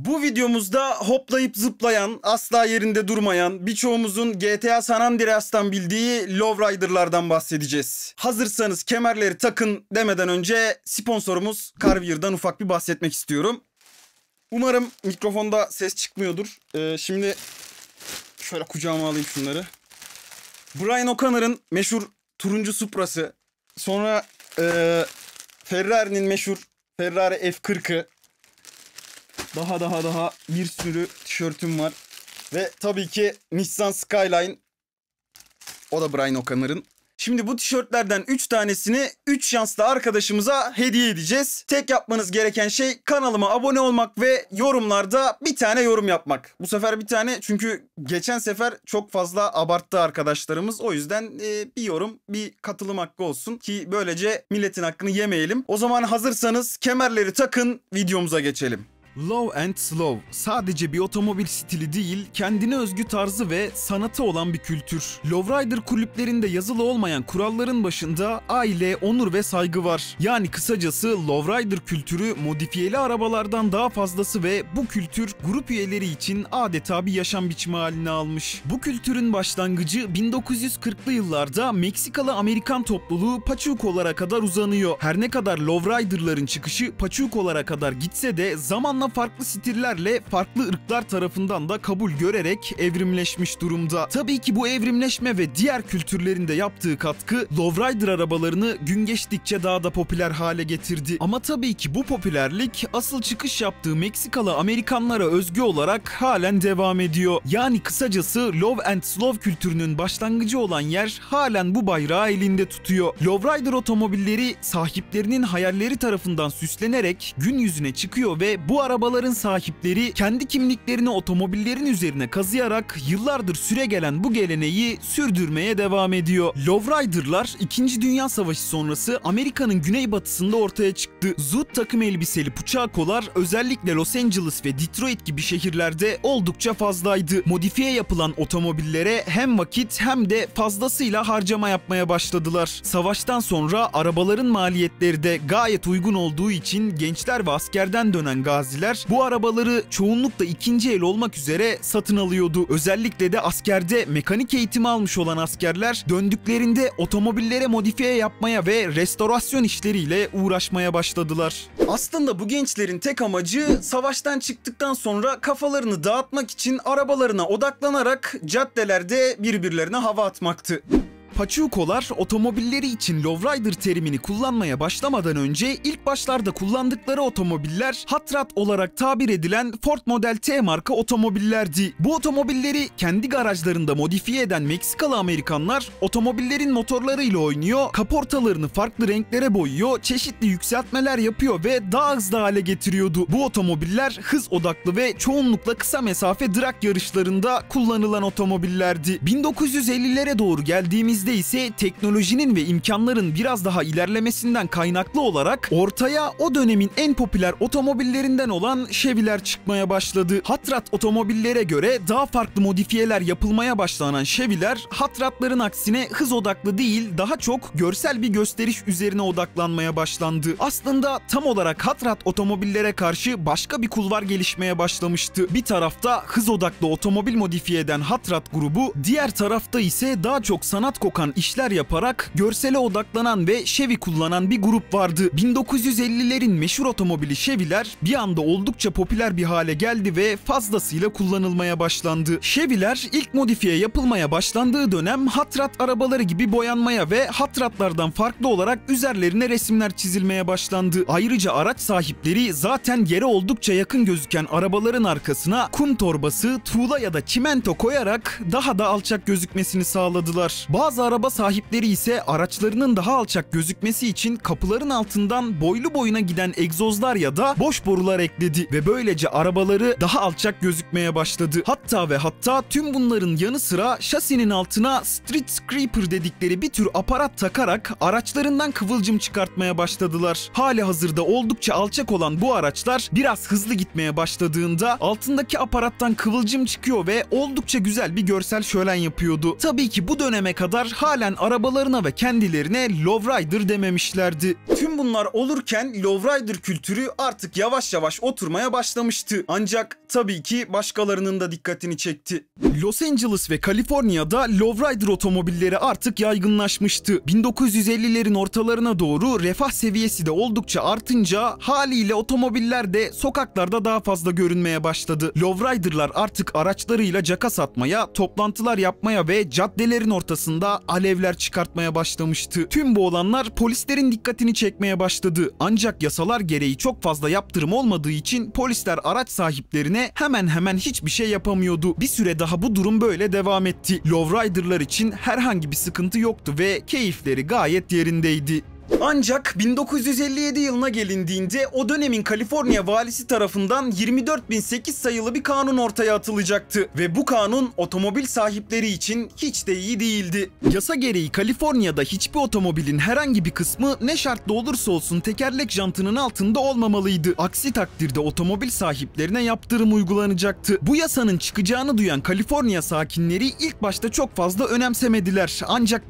Bu videomuzda hoplayıp zıplayan, asla yerinde durmayan, birçoğumuzun GTA San Andreas'tan bildiği lowrider'lardan bahsedeceğiz. Hazırsanız kemerleri takın demeden önce sponsorumuz Carvier'dan ufak bir bahsetmek istiyorum. Umarım mikrofonda ses çıkmıyordur. Şimdi şöyle kucağıma alayım şunları. Brian O'Connor'ın meşhur turuncu Supra'sı. Sonra Ferrari'nin meşhur Ferrari F40'ı. Daha bir sürü tişörtüm var. Ve tabii ki Nissan Skyline. O da Brian O'Connor'ın. Şimdi bu tişörtlerden 3 tanesini 3 şanslı arkadaşımıza hediye edeceğiz. Tek yapmanız gereken şey kanalıma abone olmak ve yorumlarda bir tane yorum yapmak. Bu sefer bir tane, çünkü geçen sefer çok fazla abarttı arkadaşlarımız. O yüzden bir yorum, bir katılım hakkı olsun ki böylece milletin hakkını yemeyelim. O zaman hazırsanız kemerleri takın, videomuza geçelim. Low and Slow sadece bir otomobil stili değil, kendine özgü tarzı ve sanatı olan bir kültür. Lowrider kulüplerinde yazılı olmayan kuralların başında aile, onur ve saygı var. Yani kısacası Lowrider kültürü modifiyeli arabalardan daha fazlası ve bu kültür grup üyeleri için adeta bir yaşam biçimi haline almış. Bu kültürün başlangıcı 1940'lı yıllarda Meksikalı Amerikan topluluğu Pachuco'lara kadar uzanıyor. Her ne kadar Lowrider'ların çıkışı Pachuco'lara kadar gitse de zamanla farklı stillerle farklı ırklar tarafından da kabul görerek evrimleşmiş durumda. Tabii ki bu evrimleşme ve diğer kültürlerin de yaptığı katkı Lowrider arabalarını gün geçtikçe daha da popüler hale getirdi. Ama tabii ki bu popülerlik asıl çıkış yaptığı Meksikalı Amerikanlara özgü olarak halen devam ediyor. Yani kısacası Low and Slow kültürünün başlangıcı olan yer halen bu bayrağı elinde tutuyor. Lowrider otomobilleri sahiplerinin hayalleri tarafından süslenerek gün yüzüne çıkıyor ve bu arabaların sahipleri kendi kimliklerini otomobillerin üzerine kazıyarak yıllardır süregelen bu geleneği sürdürmeye devam ediyor. Lowrider'lar 2. Dünya Savaşı sonrası Amerika'nın güneybatısında ortaya çıktı. Zoot takım elbiseli Pachuco'lar özellikle Los Angeles ve Detroit gibi şehirlerde oldukça fazlaydı. Modifiye yapılan otomobillere hem vakit hem de fazlasıyla harcama yapmaya başladılar. Savaştan sonra arabaların maliyetleri de gayet uygun olduğu için gençler ve askerden dönen gaziler bu arabaları çoğunlukla ikinci el olmak üzere satın alıyordu. Özellikle de askerde mekanik eğitimi almış olan askerler döndüklerinde otomobillere modifiye yapmaya ve restorasyon işleriyle uğraşmaya başladılar. Aslında bu gençlerin tek amacı savaştan çıktıktan sonra kafalarını dağıtmak için arabalarına odaklanarak caddelerde birbirlerine hava atmaktı. Pachuco'lar otomobilleri için lowrider terimini kullanmaya başlamadan önce ilk başlarda kullandıkları otomobiller hot rod olarak tabir edilen Ford Model T marka otomobillerdi. Bu otomobilleri kendi garajlarında modifiye eden Meksikalı Amerikanlar otomobillerin motorlarıyla oynuyor, kaportalarını farklı renklere boyuyor, çeşitli yükseltmeler yapıyor ve daha hızlı hale getiriyordu. Bu otomobiller hız odaklı ve çoğunlukla kısa mesafe drag yarışlarında kullanılan otomobillerdi. 1950'lere doğru geldiğimizde ise teknolojinin ve imkanların biraz daha ilerlemesinden kaynaklı olarak ortaya o dönemin en popüler otomobillerinden olan Chevy'ler çıkmaya başladı. Hot rod otomobillere göre daha farklı modifiyeler yapılmaya başlanan Chevy'ler hot rodların aksine hız odaklı değil, daha çok görsel bir gösteriş üzerine odaklanmaya başlandı. Aslında tam olarak hot rod otomobillere karşı başka bir kulvar gelişmeye başlamıştı. Bir tarafta hız odaklı otomobil modifiye eden hot rod grubu, diğer tarafta ise daha çok sanat kokan işler yaparak görsele odaklanan ve Chevy kullanan bir grup vardı. 1950'lerin meşhur otomobili Chevy'ler bir anda oldukça popüler bir hale geldi ve fazlasıyla kullanılmaya başlandı. Chevy'ler ilk modifiye yapılmaya başlandığı dönem hot rod arabaları gibi boyanmaya ve hot rodlardan farklı olarak üzerlerine resimler çizilmeye başlandı. Ayrıca araç sahipleri zaten yere oldukça yakın gözüken arabaların arkasına kum torbası, tuğla ya da çimento koyarak daha da alçak gözükmesini sağladılar. Bazı araba sahipleri ise araçlarının daha alçak gözükmesi için kapıların altından boylu boyuna giden egzozlar ya da boş borular ekledi ve böylece arabaları daha alçak gözükmeye başladı. Hatta tüm bunların yanı sıra şasinin altına street scraper dedikleri bir tür aparat takarak araçlarından kıvılcım çıkartmaya başladılar. Halihazırda oldukça alçak olan bu araçlar biraz hızlı gitmeye başladığında altındaki aparattan kıvılcım çıkıyor ve oldukça güzel bir görsel şölen yapıyordu. Tabii ki bu döneme kadar polisler halen arabalarına ve kendilerine lowrider dememişlerdi. Tüm bunlar olurken lowrider kültürü artık yavaş yavaş oturmaya başlamıştı. Ancak tabii ki başkalarının da dikkatini çekti. Los Angeles ve Kaliforniya'da lowrider otomobilleri artık yaygınlaşmıştı. 1950'lerin ortalarına doğru refah seviyesi de oldukça artınca haliyle otomobiller de sokaklarda daha fazla görünmeye başladı. Lowrider'lar artık araçlarıyla caka satmaya, toplantılar yapmaya ve caddelerin ortasında alevler çıkartmaya başlamıştı. Tüm bu olanlar polislerin dikkatini çekmeye başladı. Ancak yasalar gereği çok fazla yaptırım olmadığı için polisler araç sahiplerine hemen hemen hiçbir şey yapamıyordu. Bir süre daha bu durum böyle devam etti. Lowrider'lar için herhangi bir sıkıntı yoktu ve keyifleri gayet yerindeydi. Ancak 1957 yılına gelindiğinde o dönemin Kaliforniya valisi tarafından 24.008 sayılı bir kanun ortaya atılacaktı ve bu kanun otomobil sahipleri için hiç de iyi değildi. Yasa gereği Kaliforniya'da hiçbir otomobilin herhangi bir kısmı ne şartla olursa olsun tekerlek jantının altında olmamalıydı. Aksi takdirde otomobil sahiplerine yaptırım uygulanacaktı. Bu yasanın çıkacağını duyan Kaliforniya sakinleri ilk başta çok fazla önemsemediler. Ancak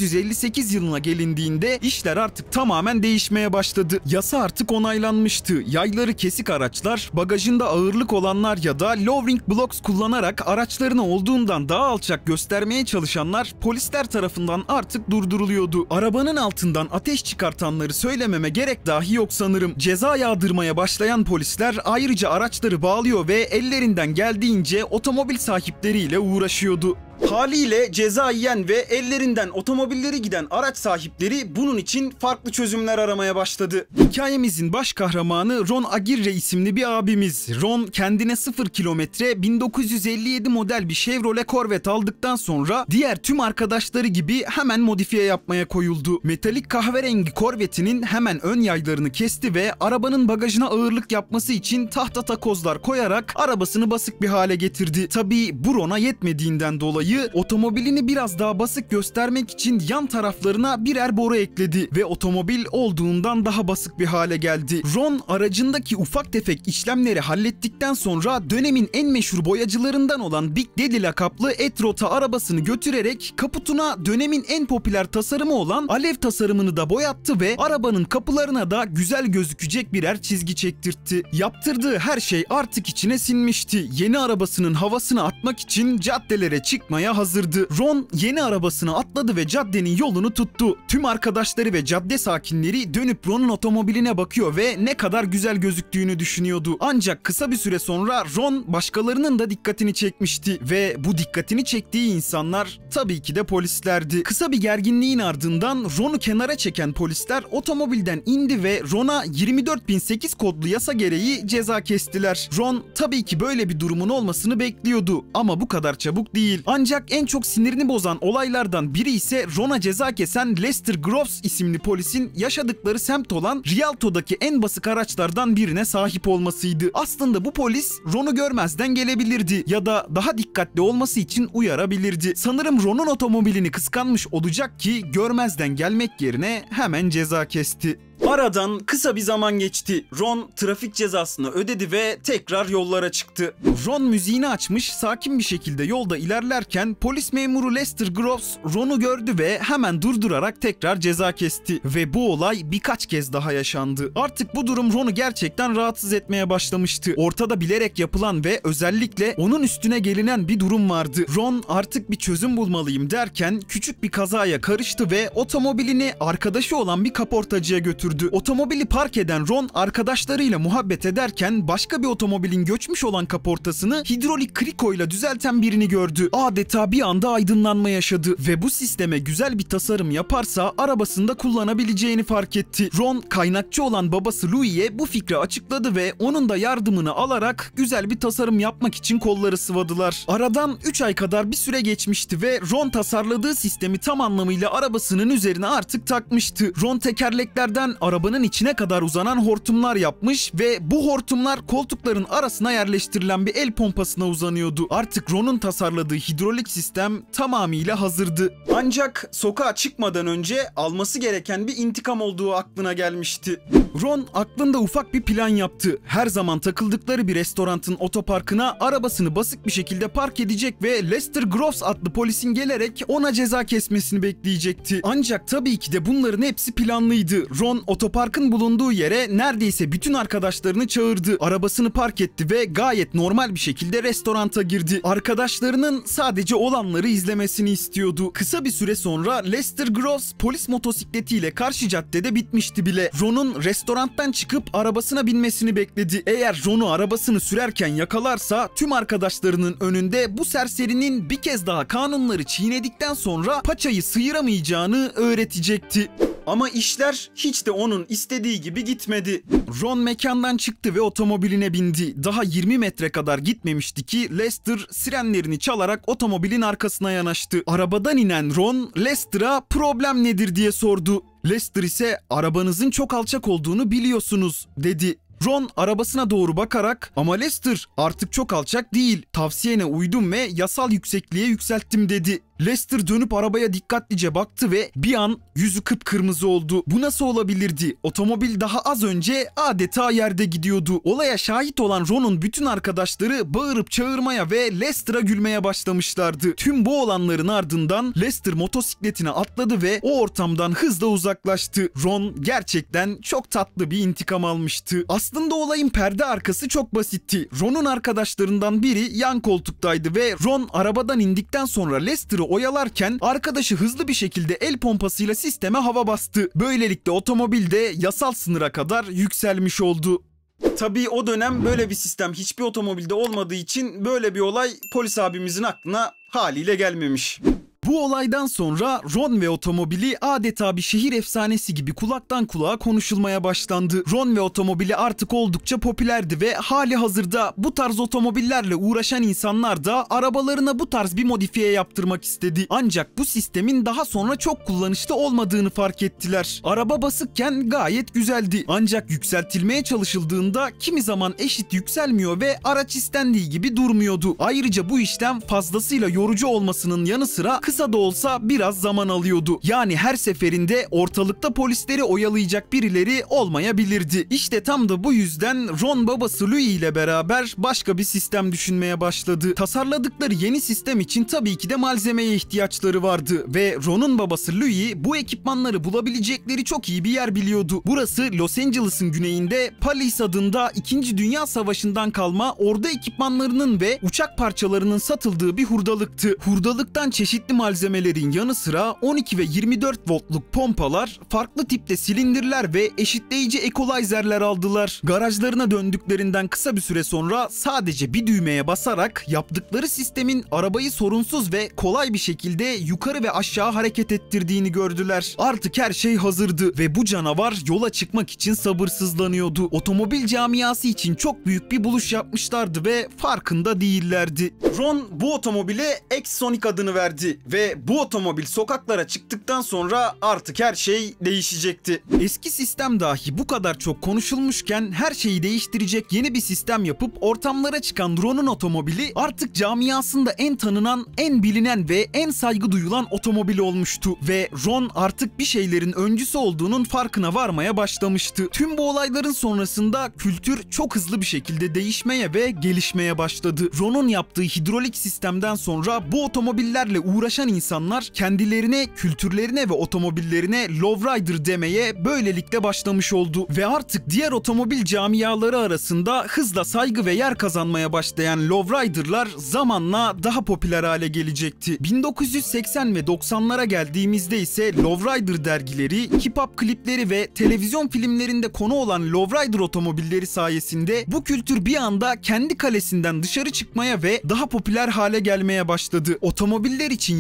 1958 yılına gelindiğinde işler artık tamamen değişmeye başladı. Yasa artık onaylanmıştı. Yayları kesik araçlar, bagajında ağırlık olanlar ya da lowering blocks kullanarak araçlarını olduğundan daha alçak göstermeye çalışanlar polisler tarafından artık durduruluyordu. Arabanın altından ateş çıkartanları söylememe gerek dahi yok sanırım. Ceza yağdırmaya başlayan polisler ayrıca araçları bağlıyor ve ellerinden geldiğince otomobil sahipleriyle uğraşıyordu. Haliyle ceza yiyen ve ellerinden otomobilleri giden araç sahipleri bunun için farklı çözümler aramaya başladı. Hikayemizin baş kahramanı Ron Aguirre isimli bir abimiz. Ron kendine 0 kilometre 1957 model bir Chevrolet Corvette aldıktan sonra diğer tüm arkadaşları gibi hemen modifiye yapmaya koyuldu. Metalik kahverengi Corvette'inin hemen ön yaylarını kesti ve arabanın bagajına ağırlık yapması için tahta takozlar koyarak arabasını basık bir hale getirdi. Tabii bu Ron'a yetmediğinden dolayı otomobilini biraz daha basık göstermek için yan taraflarına birer boru ekledi ve otomobil olduğundan daha basık bir hale geldi. Ron aracındaki ufak tefek işlemleri hallettikten sonra dönemin en meşhur boyacılarından olan Big Daddy lakaplı Etrota arabasını götürerek kaputuna dönemin en popüler tasarımı olan alev tasarımını da boyattı ve arabanın kapılarına da güzel gözükecek birer çizgi çektirtti. Yaptırdığı her şey artık içine sinmişti. Yeni arabasının havasını atmak için caddelere çıkmaya hazırdı. Ron yeni arabasını atladı ve caddenin yolunu tuttu. Tüm arkadaşları ve cadde sakinleri dönüp Ron'un otomobiline bakıyor ve ne kadar güzel gözüktüğünü düşünüyordu. Ancak kısa bir süre sonra Ron başkalarının da dikkatini çekmişti ve bu dikkatini çektiği insanlar tabii ki de polislerdi. Kısa bir gerginliğin ardından Ron'u kenara çeken polisler otomobilden indi ve Ron'a 24.008 kodlu yasa gereği ceza kestiler. Ron tabii ki böyle bir durumun olmasını bekliyordu ama bu kadar çabuk değil. Ancak en çok sinirini bozan olaylardan biri ise Ron'a ceza kesen Lester Groves isimli polisin yaşadıkları semt olan Rialto'daki en basık araçlardan birine sahip olmasıydı. Aslında bu polis Ron'u görmezden gelebilirdi ya da daha dikkatli olması için uyarabilirdi. Sanırım Ron'un otomobilini kıskanmış olacak ki görmezden gelmek yerine hemen ceza kesti. Aradan kısa bir zaman geçti. Ron trafik cezasını ödedi ve tekrar yollara çıktı. Ron müziğini açmış, sakin bir şekilde yolda ilerlerken polis memuru Lester Groves Ron'u gördü ve hemen durdurarak tekrar ceza kesti. Ve bu olay birkaç kez daha yaşandı. Artık bu durum Ron'u gerçekten rahatsız etmeye başlamıştı. Ortada bilerek yapılan ve özellikle onun üstüne gelinen bir durum vardı. Ron artık bir çözüm bulmalıyım derken küçük bir kazaya karıştı ve otomobilini arkadaşı olan bir kaportacıya götürdü. Otomobili park eden Ron arkadaşlarıyla muhabbet ederken başka bir otomobilin göçmüş olan kaportasını hidrolik krikoyla düzelten birini gördü. Adeta bir anda aydınlanma yaşadı ve bu sisteme güzel bir tasarım yaparsa arabasında kullanabileceğini fark etti. Ron kaynakçı olan babası Louis'e bu fikri açıkladı ve onun da yardımını alarak güzel bir tasarım yapmak için kolları sıvadılar. Aradan 3 ay kadar bir süre geçmişti ve Ron tasarladığı sistemi tam anlamıyla arabasının üzerine artık takmıştı. Ron tekerleklerden arabanın içine kadar uzanan hortumlar yapmış ve bu hortumlar koltukların arasına yerleştirilen bir el pompasına uzanıyordu. Artık Ron'un tasarladığı hidrolik sistem tamamıyla hazırdı. Ancak sokağa çıkmadan önce alması gereken bir intikam olduğu aklına gelmişti. Ron aklında ufak bir plan yaptı. Her zaman takıldıkları bir restoranın otoparkına arabasını basık bir şekilde park edecek ve Lester Groves adlı polisin gelerek ona ceza kesmesini bekleyecekti. Ancak tabii ki de bunların hepsi planlıydı. Ron otoparkın bulunduğu yere neredeyse bütün arkadaşlarını çağırdı. Arabasını park etti ve gayet normal bir şekilde restoranta girdi. Arkadaşlarının sadece olanları izlemesini istiyordu. Kısa bir süre sonra Lester Groves polis motosikletiyle karşı caddede bitmişti bile. Ron'un restorantan çıkıp arabasına binmesini bekledi. Eğer Ron'u arabasını sürerken yakalarsa tüm arkadaşlarının önünde bu serserinin bir kez daha kanunları çiğnedikten sonra paçayı sıyıramayacağını öğretecekti. Ama işler hiç de onun istediği gibi gitmedi. Ron mekandan çıktı ve otomobiline bindi. Daha 20 metre kadar gitmemişti ki Lester sirenlerini çalarak otomobilin arkasına yanaştı. Arabadan inen Ron, Lester'a problem nedir diye sordu. Lester ise arabanızın çok alçak olduğunu biliyorsunuz dedi. Ron arabasına doğru bakarak ama Lester artık çok alçak değil, tavsiyene uydum ve yasal yüksekliğe yükselttim dedi. Lester dönüp arabaya dikkatlice baktı ve bir an yüzü kıpkırmızı oldu. Bu nasıl olabilirdi? Otomobil daha az önce adeta yerde gidiyordu. Olaya şahit olan Ron'un bütün arkadaşları bağırıp çağırmaya ve Lester'a gülmeye başlamışlardı. Tüm bu olanların ardından Lester motosikletine atladı ve o ortamdan hızla uzaklaştı. Ron gerçekten çok tatlı bir intikam almıştı. Aslında olayın perde arkası çok basitti. Ron'un arkadaşlarından biri yan koltuktaydı ve Ron arabadan indikten sonra Lester'ı oyalarken arkadaşı hızlı bir şekilde el pompasıyla sisteme hava bastı. Böylelikle otomobil de yasal sınıra kadar yükselmiş oldu. Tabii o dönem böyle bir sistem hiçbir otomobilde olmadığı için böyle bir olay polis abimizin aklına haliyle gelmemiş. Bu olaydan sonra Ron ve otomobili adeta bir şehir efsanesi gibi kulaktan kulağa konuşulmaya başlandı. Ron ve otomobili artık oldukça popülerdi ve hali hazırda bu tarz otomobillerle uğraşan insanlar da arabalarına bu tarz bir modifiye yaptırmak istedi. Ancak bu sistemin daha sonra çok kullanışlı olmadığını fark ettiler. Araba basıkken gayet güzeldi. Ancak yükseltilmeye çalışıldığında kimi zaman eşit yükselmiyor ve araç istendiği gibi durmuyordu. Ayrıca bu işlem fazlasıyla yorucu olmasının yanı sıra kısa da olsa biraz zaman alıyordu. Yani her seferinde ortalıkta polisleri oyalayacak birileri olmayabilirdi. İşte tam da bu yüzden Ron babası Louis ile beraber başka bir sistem düşünmeye başladı. Tasarladıkları yeni sistem için tabii ki de malzemeye ihtiyaçları vardı ve Ron'un babası Louis bu ekipmanları bulabilecekleri çok iyi bir yer biliyordu. Burası Los Angeles'ın güneyinde Palace adında 2. Dünya Savaşı'ndan kalma ordu ekipmanlarının ve uçak parçalarının satıldığı bir hurdalıktı. Hurdalıktan çeşitli malzemelerin yanı sıra 12 ve 24 voltluk pompalar, farklı tipte silindirler ve eşitleyici equalizerler aldılar. Garajlarına döndüklerinden kısa bir süre sonra sadece bir düğmeye basarak yaptıkları sistemin arabayı sorunsuz ve kolay bir şekilde yukarı ve aşağı hareket ettirdiğini gördüler. Artık her şey hazırdı ve bu canavar yola çıkmak için sabırsızlanıyordu. Otomobil camiası için çok büyük bir buluş yapmışlardı ve farkında değillerdi. Ron bu otomobile X-Sonic adını verdi ve bu otomobil sokaklara çıktıktan sonra artık her şey değişecekti. Eski sistem dahi bu kadar çok konuşulmuşken her şeyi değiştirecek yeni bir sistem yapıp ortamlara çıkan Ron'un otomobili artık camiasında en tanınan, en bilinen ve en saygı duyulan otomobil olmuştu ve Ron artık bir şeylerin öncüsü olduğunun farkına varmaya başlamıştı. Tüm bu olayların sonrasında kültür çok hızlı bir şekilde değişmeye ve gelişmeye başladı. Ron'un yaptığı hidrolik sistemden sonra bu otomobillerle uğraşan insanlar kendilerine, kültürlerine ve otomobillerine lowrider demeye böylelikle başlamış oldu ve artık diğer otomobil camiaları arasında hızla saygı ve yer kazanmaya başlayan lowriderlar zamanla daha popüler hale gelecekti. 1980 ve 90'lara geldiğimizde ise lowrider dergileri, hip-hop klipleri ve televizyon filmlerinde konu olan lowrider otomobilleri sayesinde bu kültür bir anda kendi kalesinden dışarı çıkmaya ve daha popüler hale gelmeye başladı. Otomobiller için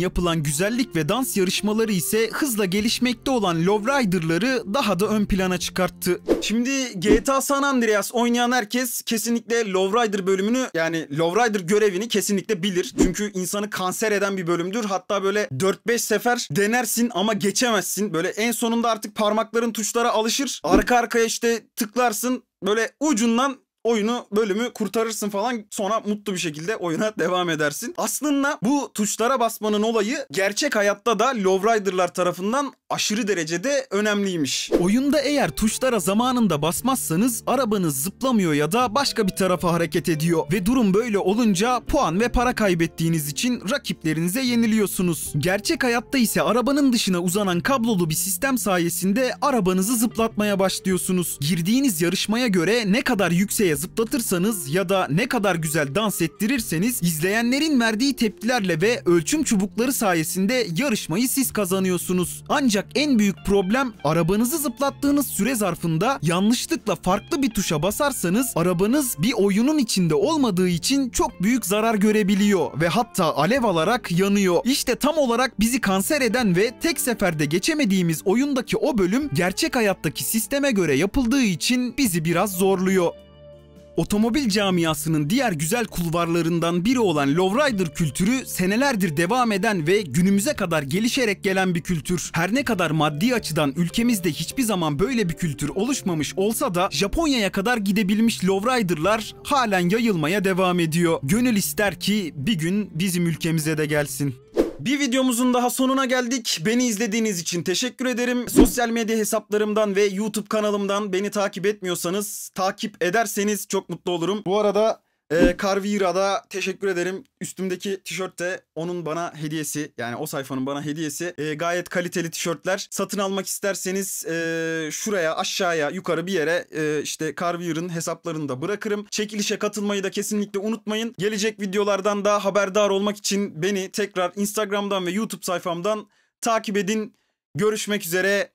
yapılan güzellik ve dans yarışmaları ise hızla gelişmekte olan lowrider'ları daha da ön plana çıkarttı. Şimdi GTA San Andreas oynayan herkes kesinlikle lowrider bölümünü, yani lowrider görevini kesinlikle bilir. Çünkü insanı kanser eden bir bölümdür. Hatta böyle 4-5 sefer denersin ama geçemezsin. Böyle en sonunda artık parmakların tuşlara alışır. Arka arkaya işte tıklarsın. Böyle ucundan bölümü kurtarırsın falan, sonra mutlu bir şekilde oyuna devam edersin. Aslında bu tuşlara basmanın olayı gerçek hayatta da lowrider'lar tarafından aşırı derecede önemliymiş. Oyunda eğer tuşlara zamanında basmazsanız arabanız zıplamıyor ya da başka bir tarafa hareket ediyor ve durum böyle olunca puan ve para kaybettiğiniz için rakiplerinize yeniliyorsunuz. Gerçek hayatta ise arabanın dışına uzanan kablolu bir sistem sayesinde arabanızı zıplatmaya başlıyorsunuz. Girdiğiniz yarışmaya göre ne kadar yükseğe zıplatırsanız ya da ne kadar güzel dans ettirirseniz izleyenlerin verdiği tepkilerle ve ölçüm çubukları sayesinde yarışmayı siz kazanıyorsunuz. Ancak en büyük problem, arabanızı zıplattığınız süre zarfında yanlışlıkla farklı bir tuşa basarsanız arabanız bir oyunun içinde olmadığı için çok büyük zarar görebiliyor ve hatta alev alarak yanıyor. İşte tam olarak bizi kanser eden ve tek seferde geçemediğimiz oyundaki o bölüm gerçek hayattaki sisteme göre yapıldığı için bizi biraz zorluyor. Otomobil camiasının diğer güzel kulvarlarından biri olan lowrider kültürü senelerdir devam eden ve günümüze kadar gelişerek gelen bir kültür. Her ne kadar maddi açıdan ülkemizde hiçbir zaman böyle bir kültür oluşmamış olsa da Japonya'ya kadar gidebilmiş lowrider'lar halen yayılmaya devam ediyor. Gönül ister ki bir gün bizim ülkemize de gelsin. Bir videomuzun daha sonuna geldik. Beni izlediğiniz için teşekkür ederim. Sosyal medya hesaplarımdan ve YouTube kanalımdan beni takip etmiyorsanız, takip ederseniz çok mutlu olurum. Bu arada Carvira'da teşekkür ederim. Üstümdeki tişört de onun bana hediyesi. Yani o sayfanın bana hediyesi. Gayet kaliteli tişörtler. Satın almak isterseniz şuraya, aşağıya, yukarı bir yere işte Carvira'nın hesaplarını da bırakırım. Çekilişe katılmayı da kesinlikle unutmayın. Gelecek videolardan da haberdar olmak için beni tekrar Instagram'dan ve YouTube sayfamdan takip edin. Görüşmek üzere.